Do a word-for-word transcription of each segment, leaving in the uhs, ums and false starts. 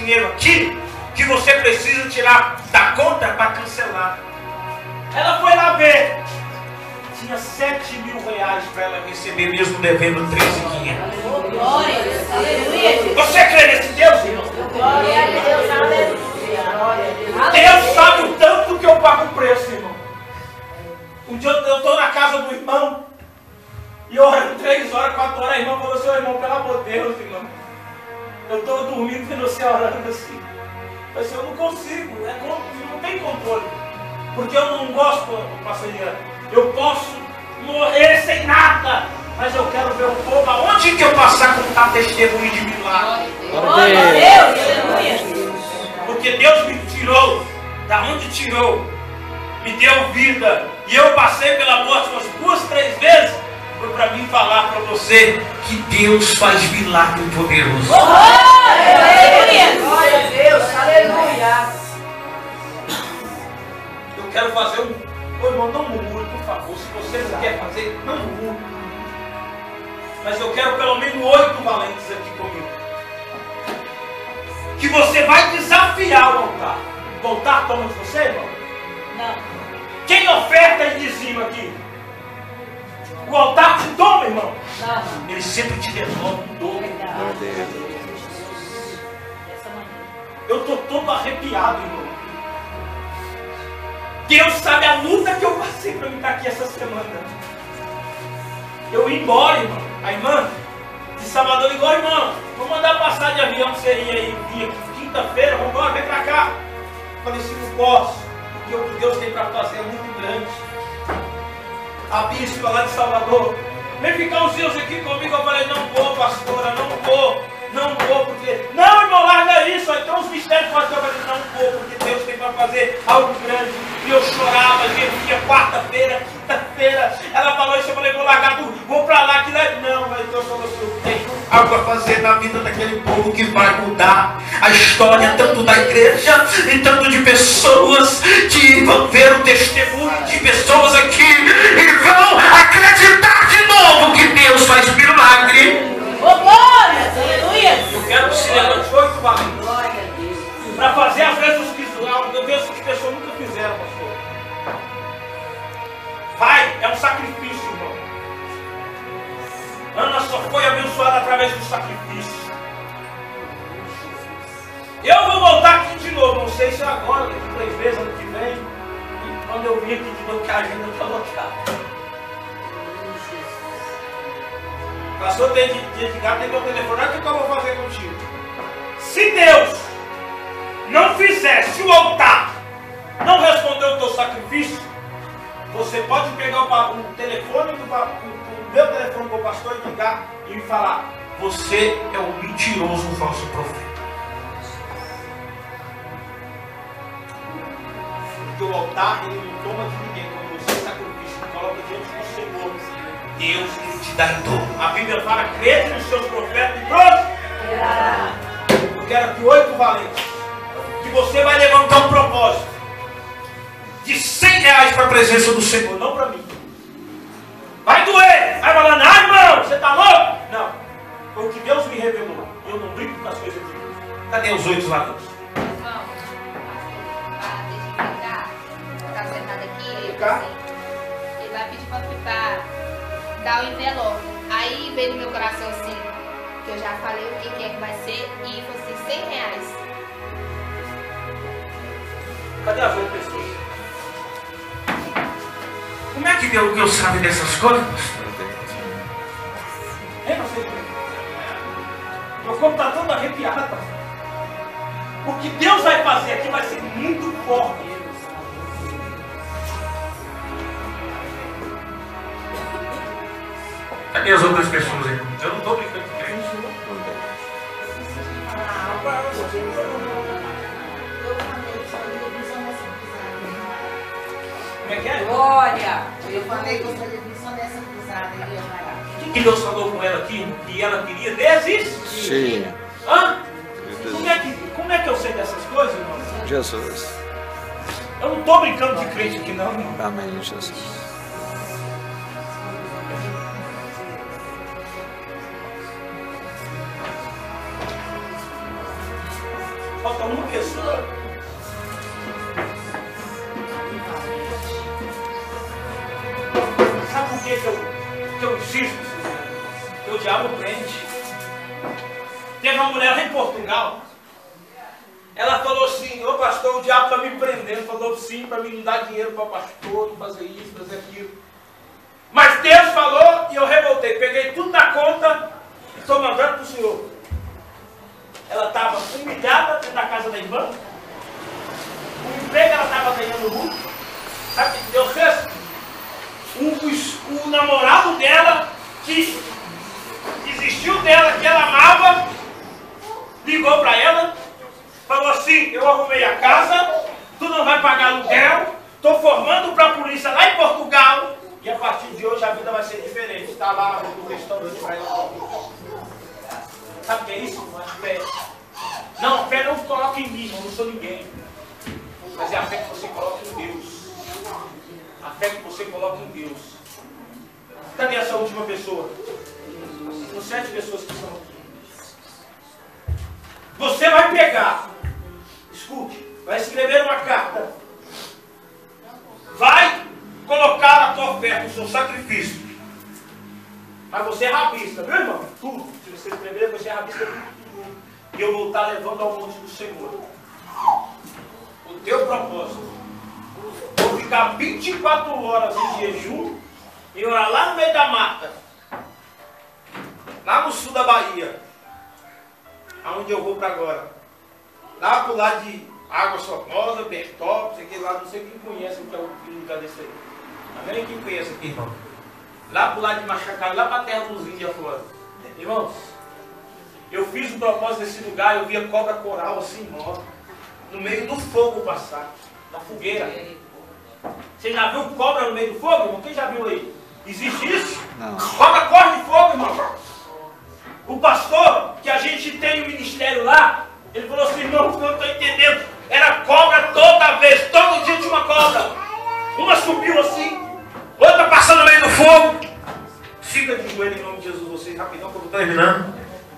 dinheiro aqui que você precisa tirar da conta para cancelar. Ela foi lá ver. Tinha sete mil reais para ela receber, mesmo devendo treze mil e quinhentos. Glória a Deus, aleluia. Você crê nesse Deus, irmão? Glória a Deus, aleluia. Deus sabe o tanto que eu pago o preço, irmão. Um dia eu estou na casa do irmão e orando três horas, quatro horas, a irmã falou assim: irmão, pelo amor de Deus, irmão, eu estou dormindo vendo você orando assim. Eu disse: eu não consigo, é, não tem controle. Porque eu não gosto, passarinha. Eu posso morrer sem nada, mas eu quero ver o povo aonde que eu passar contar testemunho de milagre. Glória a Deus, aleluia. Porque Deus me tirou, da onde tirou, me deu vida, e eu passei pela morte umas duas, três vezes, foi para mim falar para você que Deus faz milagre poderoso. Aleluia. Glória a Deus, aleluia. Eu quero fazer um... Ô irmão, não murmure, por favor. Se você não quer fazer, não murmure. Mas eu quero pelo menos oito valentes aqui comigo. Que você vai desafiar o altar. O altar toma de você, irmão? Não. Quem oferta e dizima aqui? O altar te toma, irmão? Não. Ele sempre te devolve um dobro. Eu estou todo arrepiado, irmão. Deus sabe a luta que eu passei para me estar aqui essa semana. Eu ia embora, irmão. A irmã de Salvador ligou: irmão, vou mandar passar de avião pra você ir aí, vir aqui quinta-feira, vamos embora, vem pra cá. Eu falei assim: não posso, porque o que Deus tem para fazer é muito grande. A bispa lá de Salvador: vem ficar uns dias aqui comigo. Eu falei: não vou, pastora, não vou, não vou, porque... Não, irmão, larga isso, aí tem uns mistérios para fazer. Eu falei: não vou, porque Deus tem para fazer algo grande. E eu chorava, gemia, quarta-feira, quinta-feira. Ela falou isso, eu falei: vou largar tudo, vou para lá, que lá... Não, mas Deus falou assim: eu tenho algo a fazer na vida daquele povo que vai mudar a história, tanto da igreja, e tanto de pessoas que vão ver o testemunho de pessoas aqui e vão acreditar de novo que Deus faz milagre. Oh, glória, aleluia. Eu quero que se levante oito valentes para fazer as vezes que as vezes que pessoas nunca fizeram, pastor. Vai, é um sacrifício, irmão. Ana só foi abençoada através do sacrifício. Eu vou voltar aqui de novo, não sei se é agora, daqui três vezes, ano que vem. E quando eu vim aqui de novo, que a agenda está lotada. Pastor, tem de ligar, tem meu telefone. Olha o que eu vou fazer contigo. Se Deus não fizesse o altar, não respondeu o teu sacrifício, você pode pegar o, o telefone do o meu telefone com o pastor e ligar e me falar: você é um mentiroso, um falso profeta. Porque o altar, ele não toma de ninguém. Quando você sacrifício, ele coloca diante do Senhor, Deus ele te dá em dobro. A Bíblia fala: crede nos seus profetas e pronto. Eu quero que oito valentes, que você vai levantar um propósito de cem reais para a presença do Senhor, não para mim. Vai doer, vai falando: ah, irmão, você está louco? Não, foi o que Deus me revelou. Eu não brinco com as coisas de Deus. Cadê os oito valentes? Irmão, ah, deixa eu ficar. Está sentado aqui, ele, Ficar? assim, ele vai pedir para ficar, dar o envelope. Aí veio no meu coração assim, que eu já falei o que, que é que vai ser, e falou assim: cem reais. Cadê as outras pessoas? Como é que Deus, Deus sabe dessas coisas? É, não sei. Meu corpo está todo arrepiado. O que Deus vai fazer aqui vai ser muito forte. Cadê as outras pessoas aí? Eu não estou brincando com crente. Como é que é? Glória. Eu falei que eu fazia missão dessa cruzada aí, Amaral. O que, que Deus falou com ela aqui? Que ela queria desistir. Sim. Hã? Como é, que, como é que eu sei dessas coisas, irmão? Jesus. Eu não estou brincando de crente aqui, não, irmão. Amém, Jesus. falta uma pessoa. Sabe por que que eu, que eu insisto? Porque o diabo prende. Teve uma mulher lá em Portugal. Ela falou assim: ô pastor, o diabo está me prendendo. Falou sim, para mim não dar dinheiro para o pastor, não fazer isso, fazer aquilo. Mas Deus falou e eu revoltei. Peguei tudo na conta e estou mandando para o senhor. Ela estava humilhada dentro da casa da irmã. O emprego ela estava ganhando muito. Sabe o que Deus fez? O, o, o namorado dela, que desistiu dela, que ela amava, ligou para ela, falou assim: eu arrumei a casa, tu não vai pagar aluguel, estou formando para a polícia lá em Portugal, e a partir de hoje a vida vai ser diferente. Está lá no restaurante para ela. Sabe o que é isso? Não é fé. Não, a fé não coloca em mim, eu não sou ninguém. Mas é a fé que você coloca em Deus. A fé que você coloca em Deus. Cadê essa última pessoa? São sete pessoas que estão aqui. Você vai pegar, escute, vai escrever uma carta, vai colocar a tua oferta, o seu sacrifício. Mas você rabisca, viu, irmão? Tudo. Se você escrever, você rabisca tudo. E eu vou estar levando ao monte do Senhor o teu propósito. Vou ficar vinte e quatro horas em jejum e orar lá no meio da mata, lá no sul da Bahia, aonde eu vou para agora. Lá pro lado de Água Formosa, Bertópolis, aqui lá, não sei quem conhece o que é o lugar desse aí. Amém? Quem conhece aqui, irmão? Lá pro lado de Machacá, lá para a terra dos índios fora. Irmãos, eu fiz o propósito desse lugar, eu via cobra coral assim, morta, no meio do fogo passar, na fogueira. Você já viu cobra no meio do fogo, irmão? Quem já viu aí? Existe isso? Não. Cobra corre de fogo, irmão. O pastor, que a gente tem um ministério lá, ele falou assim: irmão, eu não estou entendendo. Era cobra toda vez, todo dia tinha uma cobra. Uma subiu assim, outra passando no meio do fogo. Fica de joelho em nome de Jesus, vocês, rapidão, que eu estou terminando.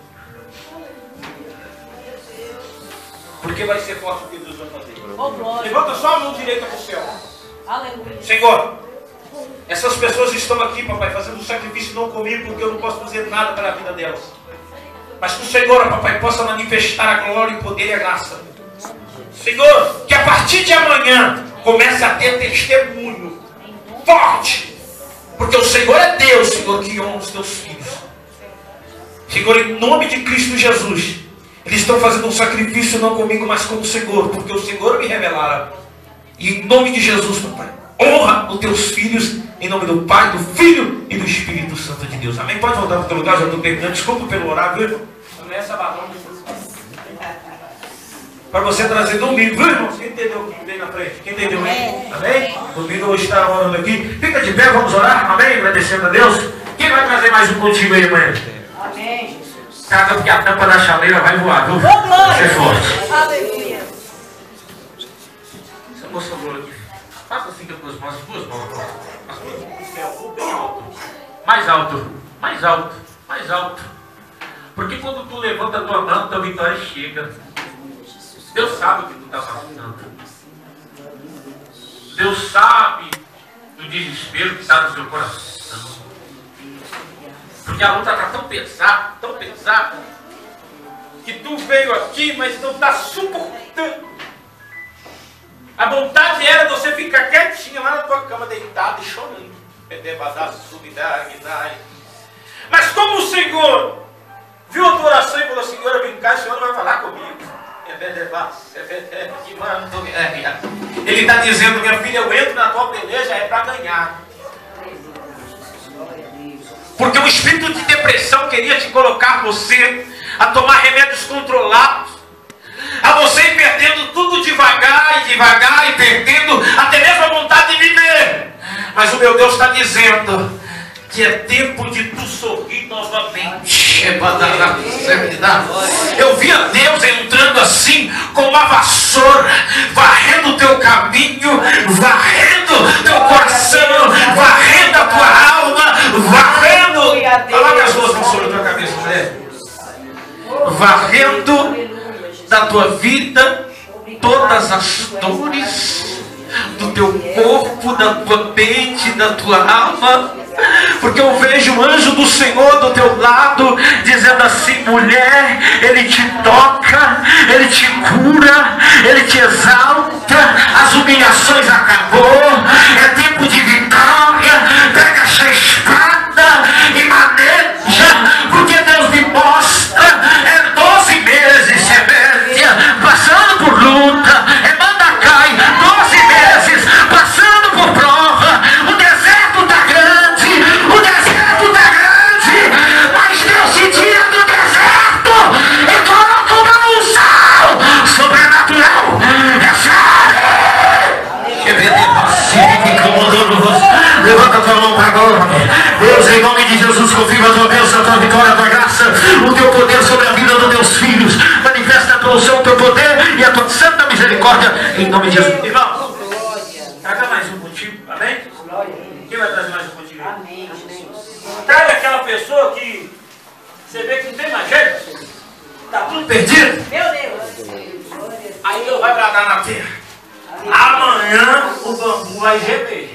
Porque vai ser forte o que Deus vai fazer. Oh, levanta só a mão direita para o céu. Aleluia. Senhor, essas pessoas estão aqui, papai, fazendo um sacrifício não comigo, porque eu não posso fazer nada para a vida delas. Mas que o Senhor, papai, possa manifestar a glória, o poder e a graça. Senhor, que a partir de amanhã comece a ter testemunho forte. Porque o Senhor é Deus, Senhor, que honra os teus filhos. Senhor, em nome de Cristo Jesus, eles estão fazendo um sacrifício não comigo, mas com o Senhor, porque o Senhor me revelara. E em nome de Jesus, papai, honra os teus filhos, em nome do Pai, do Filho e do Espírito Santo de Deus. Amém? Pode voltar para o teu lugar, já estou terminando. Desculpa pelo horário, viu, irmão? Não é sabadão. Para você trazer domingo, viu, irmão? Quem entendeu o que vem na frente? Quem entendeu? Amém? Amém? Domingo hoje está orando aqui. Fica de pé, vamos orar. Amém? Agradecendo a Deus. Quem vai trazer mais um contigo aí, amanhã? Amém. Cada porque a tampa da chaleira vai voar, viu? Você é forte. Aleluia. Essa moça boa aqui. Faça assim com as duas mãos, as duas mãos. As duas mãos do céu, bem alto. Mais alto, mais alto, mais alto. Porque quando tu levanta a tua mão, tua vitória chega. Deus sabe o que tu está passando. Deus sabe do desespero que está no seu coração. Porque a luta está tão pesada, tão pesada, que tu veio aqui, mas não está suportando. A vontade era você ficar quietinha lá na tua cama, deitada e chorando. Mas como o Senhor viu a tua oração e falou: Senhor, eu vim cá, o Senhor não vai falar comigo. Ele está dizendo: minha filha, eu entro na tua peleja é para ganhar. Porque o espírito de depressão queria te colocar você a tomar remédios controlados, a você ir perdendo tudo devagar e devagar e perdendo até mesmo a vontade de viver. Mas o meu Deus está dizendo que é tempo de tu sorrir novamente. Eu vi a Deus entrando assim com uma vassoura, varrendo o teu caminho, varrendo teu coração, varrendo a tua alma, varrendo. Coloca as duas vassouras na tua cabeça, né? Varrendo da tua tua vida todas as dores do teu corpo, da tua mente, da tua alma, porque eu vejo o anjo do Senhor do teu lado dizendo assim: mulher, Ele te toca, Ele te cura, Ele te exalta, as humilhações acabou, é tempo de vitória. Pega essa espada e maneja, porque Deus me mostra, é doze meses, semente, passando por luta, é Mandacai, doze meses, passando por prova, o deserto está grande, o deserto está grande, mas Deus se tira do deserto e coloca uma unção sobrenatural. Levanta a tua mão para agora. Deus, em nome de Jesus, confirma a tua bênção, a tua vitória, a tua graça, o teu poder sobre a vida dos teus filhos. Manifesta a tua unção, o teu poder e a tua santa misericórdia, em nome de Jesus. Irmão, traga mais um contigo, amém? Quem vai trazer mais um contigo? Amém. Traga aquela pessoa que você vê que não tem mais jeito, está tudo perdido. Meu Deus. Aí Deus vai bradar na terra. Amanhã o bambu vai gemer.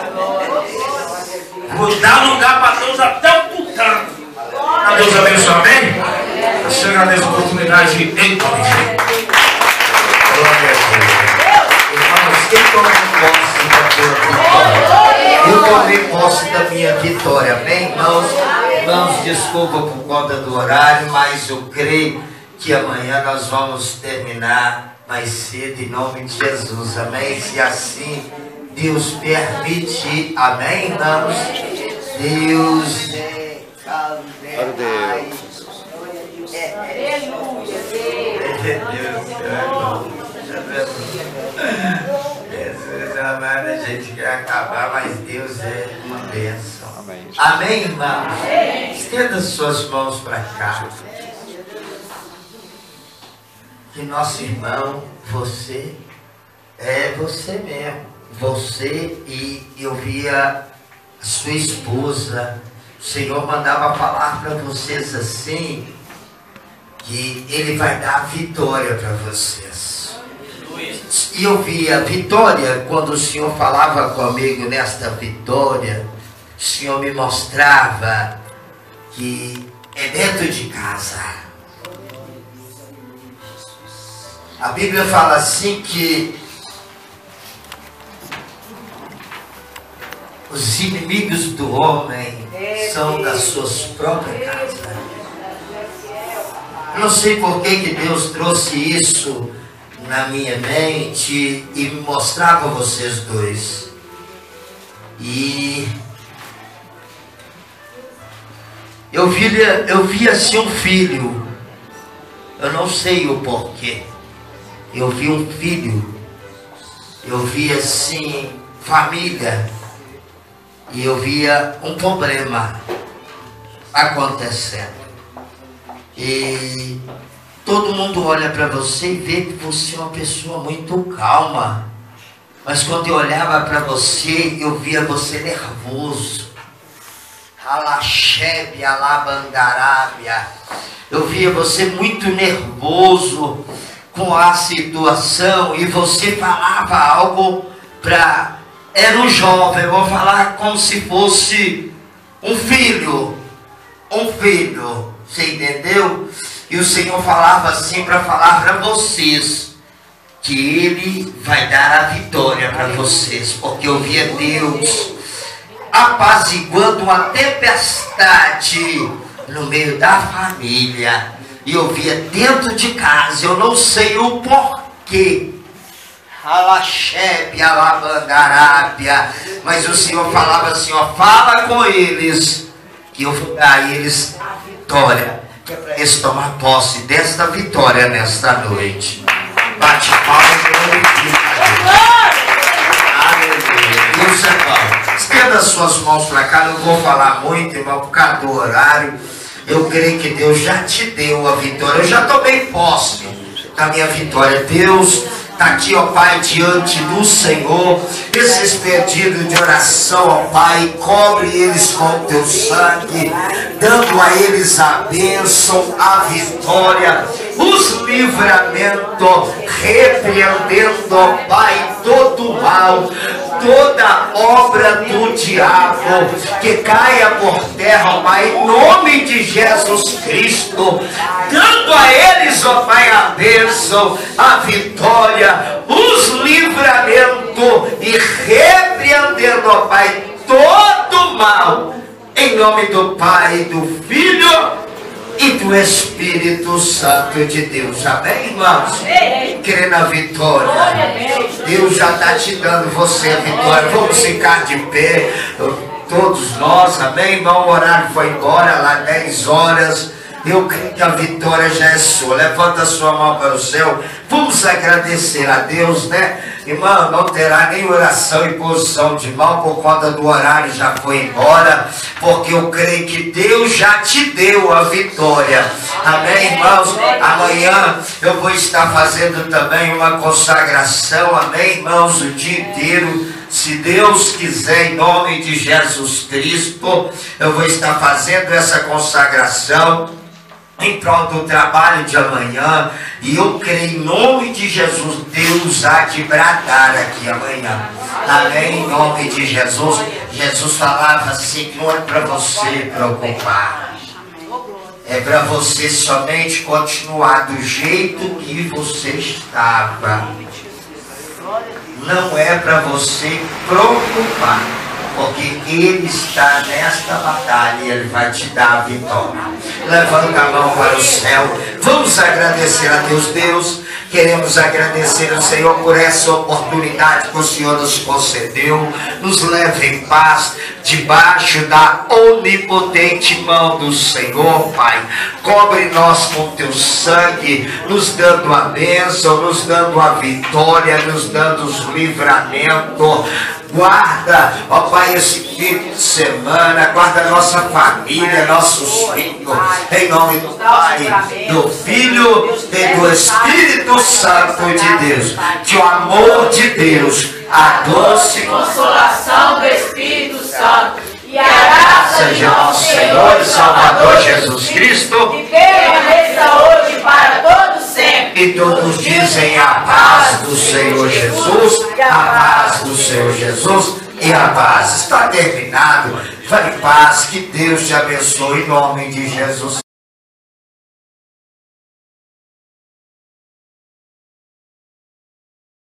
Vou dar lugar para Deus até o tutano. Deus abençoe, amém? Eu agradeço a oportunidade em nome de Jesus. Glória a Deus. Irmãos, quem toma posse da tua vitória? Eu tomei posse da minha vitória, amém, irmãos? Irmãos, desculpa por conta do horário, mas eu creio que amanhã nós vamos terminar mais cedo em nome de Jesus, amém? Se assim Deus permitir, amém, irmãos? Deus, Glória a Deus. Jesus amado, a gente quer acabar, mas Deus é uma bênção. Amém. Amém, irmãos? Estenda suas mãos para cá. Que nosso irmão, você, é você mesmo. Você e eu via a sua esposa. O Senhor mandava falar para vocês assim, que Ele vai dar vitória para vocês. E eu via vitória, quando o Senhor falava comigo nesta vitória, o Senhor me mostrava que é dentro de casa. A Bíblia fala assim que os inimigos do homem são das suas próprias casas. Não sei por que que Deus trouxe isso na minha mente e me mostrava vocês dois. E eu via, eu via assim um filho. Eu não sei o porquê. Eu vi um filho. Eu vi assim família. E eu via um problema acontecendo. E todo mundo olha para você e vê que você é uma pessoa muito calma. Mas quando eu olhava para você, eu via você nervoso. Alaxebe, alabandarábia. Eu via você muito nervoso com a situação. E você falava algo para... Era um jovem, eu vou falar como se fosse um filho. Um filho, você entendeu? E o Senhor falava assim para falar para vocês que Ele vai dar a vitória para vocês. Porque eu via Deus apaziguando uma tempestade no meio da família. E eu via dentro de casa, eu não sei o porquê. Alaxebe, alabandarábia. Mas o Senhor falava assim, ó, fala com eles, que eu vou dar a eles a vitória. Que é para eles tomar posse desta vitória nesta noite. Bate palma e glorifica. Aleluia. Deus é bom. Estenda suas mãos para cá, não vou falar muito, irmão, por causa do horário. Eu creio que Deus já te deu a vitória. Eu já tomei posse da minha vitória. Deus está aqui, ó Pai, diante do Senhor, esses pedidos de oração, ó Pai, cobre eles com o teu sangue, dando a eles a bênção, a vitória, os livramentos, repreendendo, ó Pai, todo o mal, toda obra do diabo, que caia por terra, ó Pai, em nome de Jesus Cristo, dando a eles, ó Pai, a bênção, a vitória, os livramentos e repreendendo, ó Pai, todo mal, em nome do Pai, do Filho e do Espírito Santo de Deus. Amém, irmãos? Crê na vitória. Deus já está te dando você a vitória. Vamos ficar de pé, todos nós, amém, irmão? O horário foi embora, lá dez horas. Eu creio que a vitória já é sua. Levanta a sua mão para o céu. Vamos agradecer a Deus, né? Irmão, não terá nem oração em posição de mão, por conta do horário já foi embora, porque eu creio que Deus já te deu a vitória. Amém, irmãos? Amanhã eu vou estar fazendo também uma consagração, amém, irmãos, o dia inteiro. Se Deus quiser, em nome de Jesus Cristo, eu vou estar fazendo essa consagração em prol do trabalho de amanhã, e eu creio em nome de Jesus, Deus há de bradar aqui amanhã, amém, em nome de Jesus. Jesus falava assim, não é para você preocupar, é para você somente continuar do jeito que você estava, não é para você preocupar, porque Ele está nesta batalha e Ele vai te dar a vitória. Levanta a mão para o céu. Vamos agradecer a Deus. Deus, queremos agradecer ao Senhor por essa oportunidade que o Senhor nos concedeu. Nos leve em paz, debaixo da onipotente mão do Senhor, Pai. Cobre nós com teu sangue, nos dando a bênção, nos dando a vitória, nos dando os livramentos. Guarda, ó Pai, esse fim de semana, guarda nossa família, nossos filhos, em nome do Pai, do Filho e do Espírito Santo de Deus. Que o amor de Deus, a doce consolação do Espírito Santo e a graça de seja nosso nosso Senhor e Salvador Jesus Cristo, que permaneça hoje para todos sempre. e todos dizem a paz do Senhor Jesus, a paz do Senhor Jesus e a paz. Está terminado. Vai em paz, que Deus te abençoe em nome de Jesus.